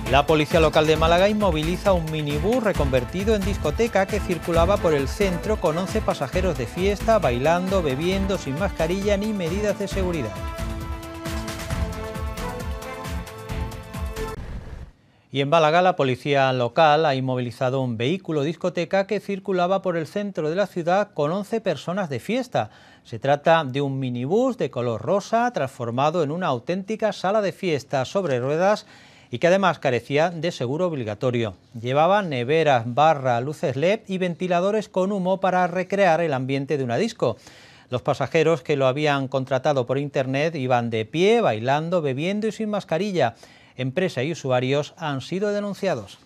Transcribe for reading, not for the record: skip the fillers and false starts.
La policía local de Málaga inmoviliza un minibús reconvertido en discoteca que circulaba por el centro con 11 pasajeros de fiesta, bailando, bebiendo, sin mascarilla ni medidas de seguridad. Y en Málaga la policía local ha inmovilizado un vehículo discoteca que circulaba por el centro de la ciudad con 11 personas de fiesta. Se trata de un minibús de color rosa transformado en una auténtica sala de fiesta sobre ruedas y que además carecía de seguro obligatorio. Llevaba neveras, barra, luces LED y ventiladores con humo para recrear el ambiente de una disco. Los pasajeros que lo habían contratado por internet iban de pie, bailando, bebiendo y sin mascarilla. Empresa y usuarios han sido denunciados.